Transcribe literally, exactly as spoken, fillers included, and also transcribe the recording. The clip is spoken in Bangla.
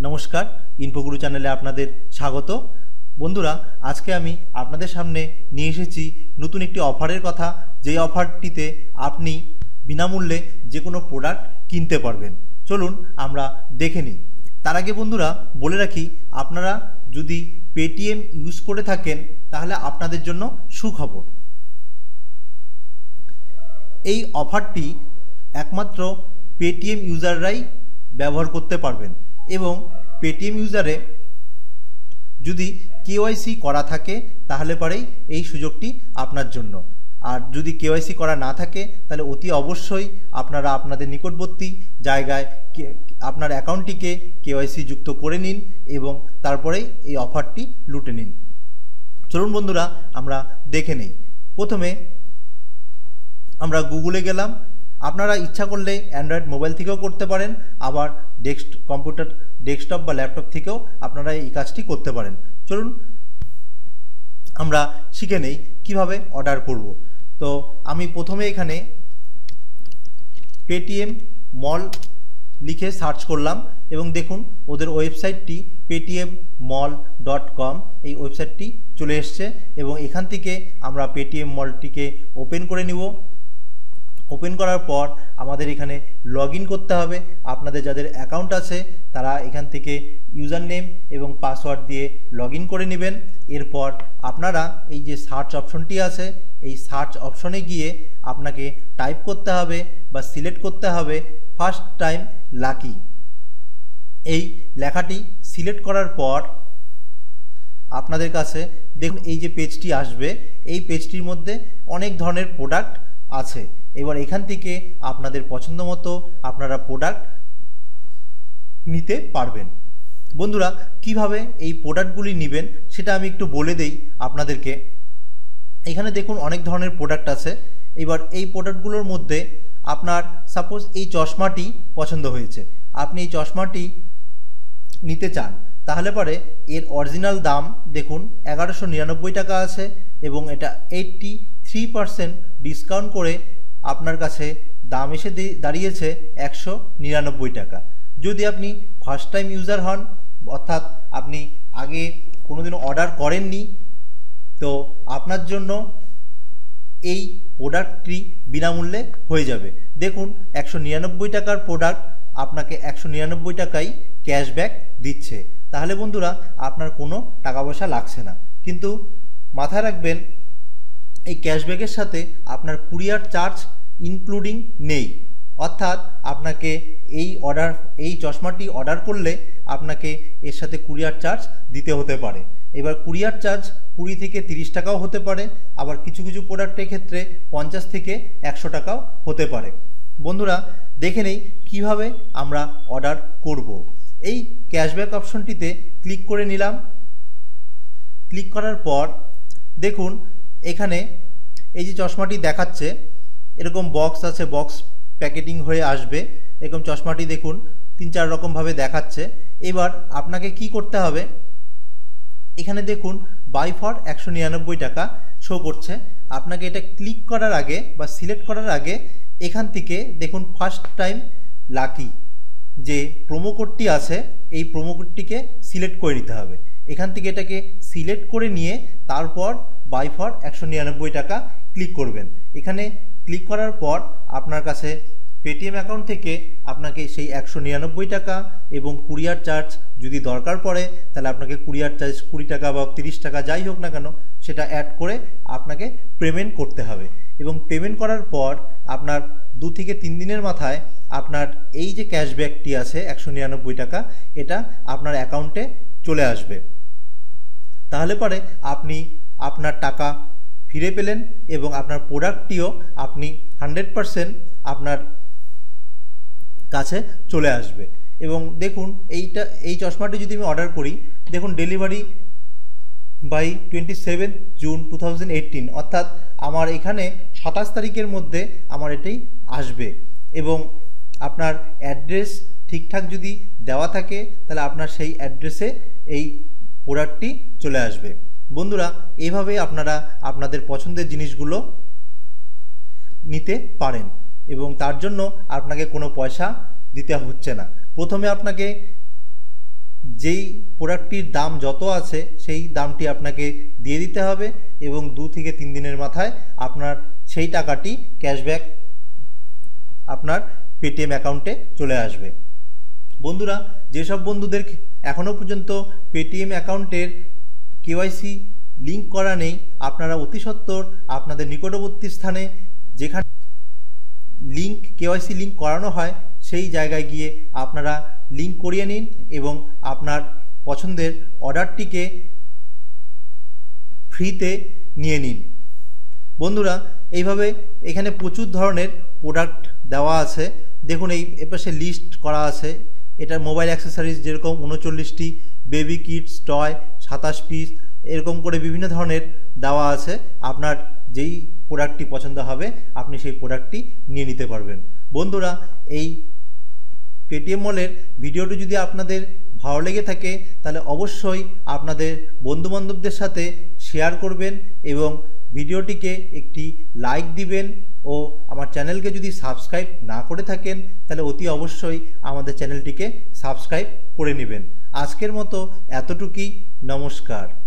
নমস্কার, ইনফোগুরু চ্যানেলে আপনাদের স্বাগত। বন্ধুরা, আজকে আমি আপনাদের সামনে নিয়ে এসেছি নতুন একটি অফারের কথা, যেই অফারটিতে আপনি বিনামূল্যে যে কোনো প্রোডাক্ট কিনতে পারবেন। চলুন আমরা দেখে নিই। তার আগে বন্ধুরা বলে রাখি, আপনারা যদি পেটিএম ইউজ করে থাকেন তাহলে আপনাদের জন্য সুখবর। এই অফারটি একমাত্র পেটিএম ইউজাররাই ব্যবহার করতে পারবেন এবং পেটিএম ইউজারে যদি কেওয়াইসি করা থাকে তাহলে পরেই এই সুযোগটি আপনার জন্য। আর যদি কেওয়াইসি করা না থাকে তাহলে অতি অবশ্যই আপনারা আপনাদের নিকটবর্তী জায়গায় আপনার অ্যাকাউন্টটিকে কেওয়াইসি যুক্ত করে নিন এবং তারপরেই এই অফারটি লুটে নিন। চলুন বন্ধুরা আমরা দেখে নেই। প্রথমে আমরা গুগলে গেলাম। আপনারা ইচ্ছা করলে অ্যান্ড্রয়েড মোবাইল থেকেও করতে পারেন, আবার ডেস্ক কম্পিউটার ডেস্কটপ বা ল্যাপটপ থেকেও আপনারা এই কাজটি করতে পারেন। চলুন আমরা শিখে নেই কিভাবে অর্ডার করব। তো আমি প্রথমে এখানে পেটিএম মল লিখে সার্চ করলাম এবং দেখুন ওদের ওয়েবসাইটটি পেটিএম মল ডট কম, এই ওয়েবসাইটটি চলে এসছে এবং এখান থেকে আমরা পেটিএম মলটিকে ওপেন করে নিব। ওপেন করার পর আমাদের এখানে লগ ইন করতে হবে। আপনাদের যাদের অ্যাকাউন্ট আছে তারা এখান থেকে ইউজার নেম এবং পাসওয়ার্ড দিয়ে লগ ইন করে নেবেন। এরপর আপনারা এই যে সার্চ অপশনটি আছে, এই সার্চ অপশনে গিয়ে আপনাকে টাইপ করতে হবে বা সিলেক্ট করতে হবে ফার্স্ট টাইম লাকি। এই লেখাটি সিলেক্ট করার পর আপনাদের কাছে দেখুন এই যে পেজটি আসবে, এই পেজটির মধ্যে অনেক ধরনের প্রোডাক্ট আছে। এবার এখান থেকে আপনাদের পছন্দ মতো আপনারা প্রোডাক্ট নিতে পারবেন। বন্ধুরা, কিভাবে এই প্রোডাক্টগুলি নেবেন সেটা আমি একটু বলে দেই আপনাদেরকে। এখানে দেখুন অনেক ধরনের প্রোডাক্ট আছে। এবার এই প্রোডাক্টগুলোর মধ্যে আপনার সাপোজ এই চশমাটি পছন্দ হয়েছে, আপনি এই চশমাটি নিতে চান, তাহলে পরে এর অরিজিনাল দাম দেখুন এগারোশো নিরানব্বই টাকা আছে এবং এটা এইটটি থ্রি পারসেন্ট ডিসকাউন্ট করে আপনার কাছে দাম এসে দাঁড়িয়েছে একশো নিরানব্বই টাকা। যদি আপনি ফার্স্ট টাইম ইউজার হন, অর্থাৎ আপনি আগে কোনোদিনও অর্ডার করেননি, তো আপনার জন্য এই প্রোডাক্টটি বিনামূল্যে হয়ে যাবে। দেখুন একশো নিরানব্বই টাকার প্রোডাক্ট আপনাকে একশো নিরানব্বই টাকাই ক্যাশব্যাক দিচ্ছে। তাহলে বন্ধুরা আপনার কোনো টাকা পয়সা লাগছে না। কিন্তু মাথায় রাখবেন এই ক্যাশব্যাকের সাথে আপনার কুরিয়ার চার্জ ইনক্লুডিং নেই, অর্থাৎ আপনাকে এই অর্ডার এই চশমাটি অর্ডার করলে আপনাকে এর সাথে কুরিয়ার চার্জ দিতে হতে পারে। এবার কুরিয়ার চার্জ কুড়ি থেকে তিরিশ টাকাও হতে পারে, আবার কিছু কিছু প্রোডাক্টের ক্ষেত্রে পঞ্চাশ থেকে একশো টাকাও হতে পারে। বন্ধুরা দেখে নেই কীভাবে আমরা অর্ডার করব। এই ক্যাশব্যাক অপশনটিতে ক্লিক করে নিলাম। ক্লিক করার পর দেখুন এখানে এই যে চশমাটি দেখাচ্ছে এরকম বক্স আছে, বক্স প্যাকেটিং হয়ে আসবে। এরকম চশমাটি দেখুন তিন চার রকমভাবে দেখাচ্ছে। এবার আপনাকে কি করতে হবে, এখানে দেখুন বাই ফর একশো নিরানব্বই টাকা শো করছে। আপনাকে এটা ক্লিক করার আগে বা সিলেক্ট করার আগে এখান থেকে দেখুন ফার্স্ট টাইম লাকি যে প্রোমো কোডটি আছে, এই প্রোমো কোডটিকে সিলেক্ট করে নিতে হবে। এখান থেকে এটাকে সিলেক্ট করে নিয়ে তারপর বাই ফর একশো নিরানব্বই টাকা ক্লিক করবেন। এখানে ক্লিক করার পর আপনার কাছে পেটিএম অ্যাকাউন্ট থেকে আপনাকে সেই একশো নিরানব্বই টাকা এবং কুরিয়ার চার্জ যদি দরকার পড়ে তাহলে আপনাকে কুরিয়ার চার্জ কুড়ি টাকা বা তিরিশ টাকা যাই হোক না কেন সেটা অ্যাড করে আপনাকে পেমেন্ট করতে হবে। এবং পেমেন্ট করার পর আপনার দু থেকে তিন দিনের মাথায় আপনার এই যে ক্যাশব্যাকটি আছে একশো নিরানব্বই টাকা, এটা আপনার অ্যাকাউন্টে চলে আসবে। তাহলে পরে আপনি আপনার টাকা ফিরে পেলেন এবং আপনার প্রোডাক্টটিও আপনি হান্ড্রেড পারসেন্ট আপনার কাছে চলে আসবে। এবং দেখুন এইটা এই চশমাটি যদি আমি অর্ডার করি, দেখুন delivery by twenty seventh June two thousand eighteen, অর্থাৎ আমার এখানে সাতাশ তারিখের মধ্যে আমার এটাই আসবে। এবং আপনার অ্যাড্রেস ঠিকঠাক যদি দেওয়া থাকে তাহলে আপনার সেই অ্যাড্রেসে এই প্রোডাক্টটি চলে আসবে। বন্ধুরা এইভাবে আপনারা আপনাদের পছন্দের জিনিসগুলো নিতে পারেন এবং তার জন্য আপনাকে কোনো পয়সা দিতে হচ্ছে না। প্রথমে আপনাকে যেই প্রোডাক্টটির দাম যত আছে সেই দামটি আপনাকে দিয়ে দিতে হবে এবং দু থেকে তিন দিনের মাথায় আপনার সেই টাকাটি ক্যাশব্যাক আপনার পেটিএম অ্যাকাউন্টে চলে আসবে। বন্ধুরা, যেসব বন্ধুদের এখনও পর্যন্ত পেটিএম অ্যাকাউন্টের কেওয়াইসি লিঙ্ক করা নেই, আপনারা অতি সত্বর আপনাদের নিকটবর্তী স্থানে যেখানে লিঙ্ক কেওয়াইসি লিঙ্ক করানো হয় সেই জায়গায় গিয়ে আপনারা লিঙ্ক করিয়ে নিন এবং আপনার পছন্দের অর্ডারটিকে ফ্রিতে নিয়ে নিন। বন্ধুরা, এইভাবে এখানে প্রচুর ধরনের প্রোডাক্ট দেওয়া আছে। দেখুন এই এপাশে লিস্ট করা আছে। এটা মোবাইল অ্যাক্সেসরিজ যেরকম উনচল্লিশটি, বেবি কিডস টয় সাতাশ পিস, এরকম করে বিভিন্ন ধরনের দেওয়া আছে। আপনার যেই প্রোডাক্টটি পছন্দ হবে আপনি সেই প্রোডাক্টটি নিয়ে নিতে পারবেন। বন্ধুরা, এই পেটিএম মলের ভিডিওটি যদি আপনাদের ভালো লেগে থাকে তাহলে অবশ্যই আপনাদের বন্ধুবান্ধবদের সাথে শেয়ার করবেন এবং ভিডিওটিকে একটি লাইক দিবেন ও আমার চ্যানেলকে যদি সাবস্ক্রাইব না করে থাকেন তাহলে অতি অবশ্যই আমাদের চ্যানেলটিকে সাবস্ক্রাইব করে নেবেন। আজকের মতো এতটুকুই, নমস্কার।